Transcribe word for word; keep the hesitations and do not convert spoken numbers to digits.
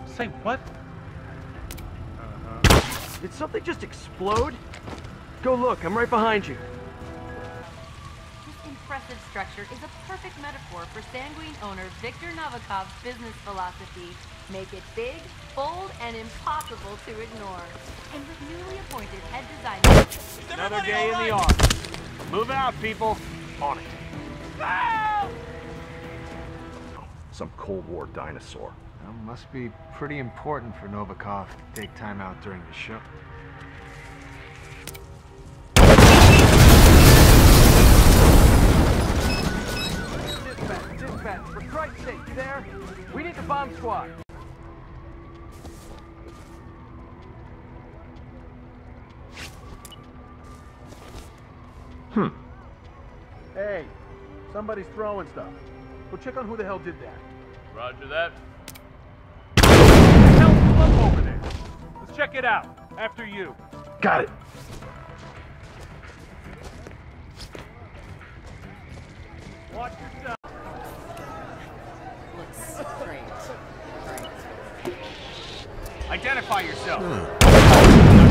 Say what? Uh-huh. Did something just explode? Go look, I'm right behind you. This impressive structure is a perfect metaphor for Sanguine owner Viktor Novikov's business philosophy. Make it big, bold, and impossible to ignore. And with newly appointed head designer... Another day in the office. Move out, people. On it. Help! Some Cold War dinosaur. Well, must be pretty important for Novikov to take time out during the show. Dispatch, dispatch, for Christ's sake, you there? We need the bomb squad. Hmm. Hey, somebody's throwing stuff. Go check on who the hell did that. Roger that. What the hell's up over there? Let's check it out. After you. Got it. Watch yourself. Looks great. Great. Identify yourself. Hmm.